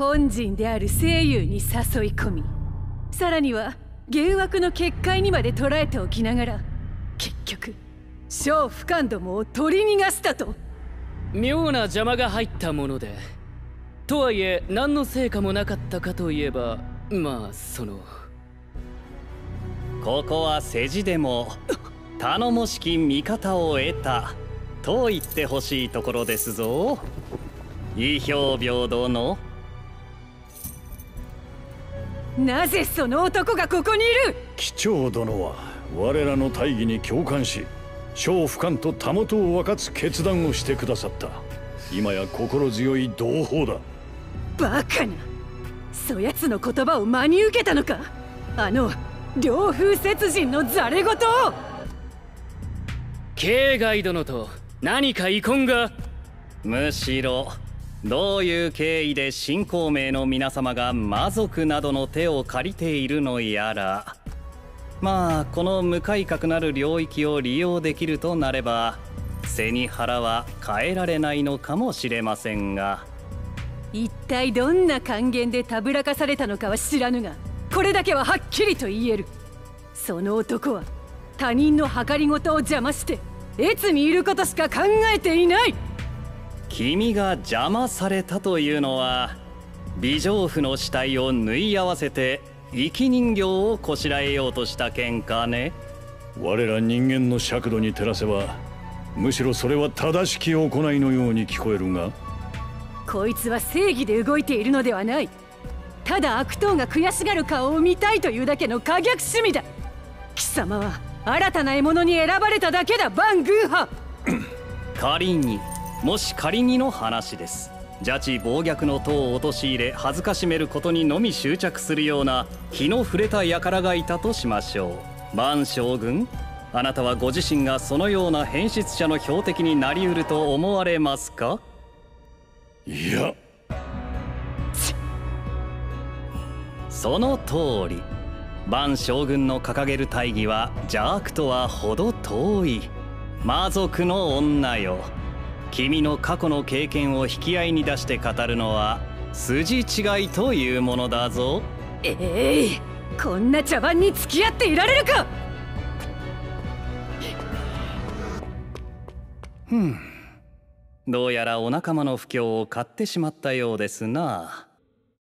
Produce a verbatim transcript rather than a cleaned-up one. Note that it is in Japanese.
本陣である声優に誘い込み、さらには幻惑の結界にまで捉えておきながら、結局小不感どもを取り逃がしたと。 妙な邪魔が入ったもので、とはいえ何の成果もなかったかといえば、まあそのここは世辞でも頼もしき味方を得たと言ってほしいところですぞ、意表平殿。 なぜその男がここにいる？ 機長殿は我らの大義に共感し、小不感とたもとを分かつ決断をしてくださった。今や心強い同胞だ。 バカな、そやつの言葉を真に受けたのか、あの両風雪人のざれ言を。 慶外殿と何か遺恨が？ むしろどういう経緯で新孔明の皆様が魔族などの手を借りているのやら。まあこの無改革なる領域を利用できるとなれば背に腹は変えられないのかもしれませんが、 一体どんな還元でたぶらかされたのかは知らぬが、これだけははっきりと言える。その男は他人の計りごとを邪魔して越にいることしか考えていない。 君が邪魔されたというのは、美丈夫の死体を縫い合わせて生き人形をこしらえようとした件かね。 我ら人間の尺度に照らせば、むしろそれは正しき行いのように聞こえるが。 こいつは正義で動いているのではない。ただ悪党が悔しがる顔を見たいというだけの可逆趣味だ。貴様は新たな獲物に選ばれただけだ、バン・グーハ。 仮にもし仮にの話です。邪智暴虐の党を陥れ恥ずかしめることにのみ執着するような気の触れた輩がいたとしましょう。バン将軍、あなたはご自身がそのような変質者の標的になりうると思われますか？ いや、 その通り。バン将軍の掲げる大義は邪悪とは程遠い魔族の女よ。君の過去の経験を引き合いに出して語るのは筋違いというものだぞ。 ええい、こんな茶番に付き合っていられるか。 ふん、どうやらお仲間の不興を買ってしまったようですな。